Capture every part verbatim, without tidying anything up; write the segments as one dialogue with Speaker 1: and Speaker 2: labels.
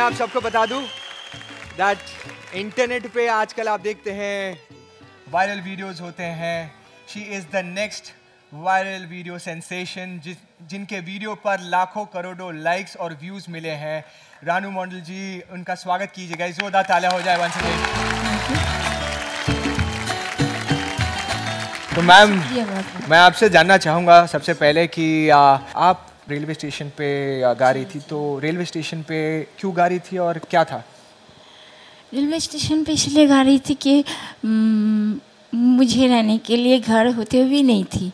Speaker 1: आप सबको बता दूं दैट इंटरनेट पे आजकल आप देखते हैं वायरल वीडियोस होते हैं। She is the next viral video sensation जिस जिनके वीडियो पर लाखों करोड़ों लाइक्स और व्यूज़ मिले हैं। रानू मंडल जी, उनका स्वागत कीजिएगा। जोरदार तालियां हो जाए वंस अगेन। तो मैम, मैं आपसे जानना चाहूँगा सबसे पहले कि आ, आप रेलवे स्टेशन पे गा रही थी, तो रेलवे स्टेशन पे क्यों गा रही थी और क्या था?
Speaker 2: रेलवे स्टेशन पे इसलिए गा रही थी कि म, मुझे रहने के लिए घर होते हुए नहीं थी।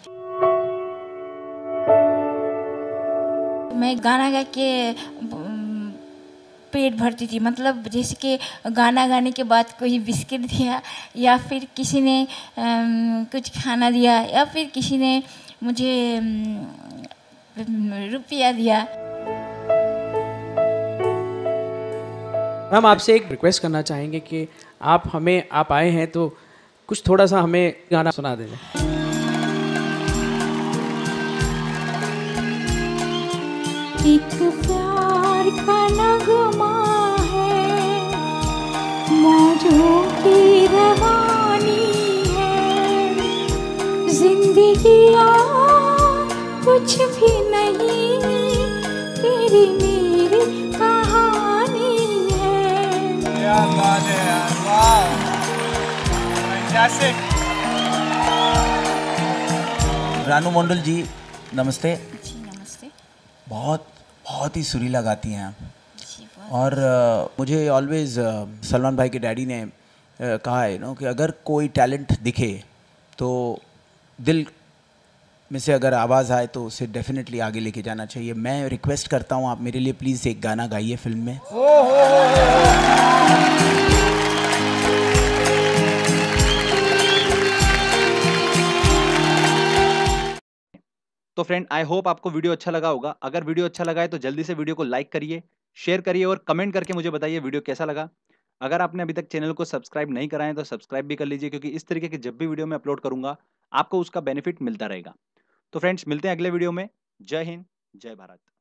Speaker 2: मैं गाना गा के म, पेट भरती थी, मतलब जैसे कि गाना गाने के बाद कोई बिस्किट दिया या फिर किसी ने अम, कुछ खाना दिया या फिर किसी ने मुझे रुपया दिया।
Speaker 3: हम आपसे एक रिक्वेस्ट करना चाहेंगे कि आप हमें आप आए हैं तो कुछ थोड़ा सा हमें गाना सुना दें।
Speaker 2: एक प्यार का नगमा है, मौजों की रवानी है, जिंदगी कुछ भी नहीं, तेरी मेरी कहानी है।
Speaker 1: क्या बात है यार, वाह, फैंटास्टिक।
Speaker 4: रानू मंडल जी नमस्ते।
Speaker 2: जी नमस्ते।
Speaker 4: बहुत बहुत ही सुरीला गाती हैं आप।
Speaker 2: जी, बहुत।
Speaker 4: और uh, मुझे ऑलवेज uh, सलमान भाई के डैडी ने uh, कहा है नो कि अगर कोई टैलेंट दिखे तो दिल में से अगर आवाज़ आए तो उसे डेफिनेटली आगे लेके जाना चाहिए। मैं रिक्वेस्ट करता हूँ आप मेरे लिए प्लीज़ एक गाना गाइए फिल्म में।
Speaker 5: तो फ्रेंड, आई होप आपको वीडियो अच्छा लगा होगा। अगर वीडियो अच्छा लगा है तो जल्दी से वीडियो को लाइक करिए, शेयर करिए और कमेंट करके मुझे बताइए वीडियो कैसा लगा। अगर आपने अभी तक चैनल को सब्सक्राइब नहीं करा है तो सब्सक्राइब भी कर लीजिए, क्योंकि इस तरीके की जब भी वीडियो मैं अपलोड करूंगा आपको उसका बेनिफिट मिलता रहेगा। तो फ्रेंड्स, मिलते हैं अगले वीडियो में। जय हिंद, जय भारत।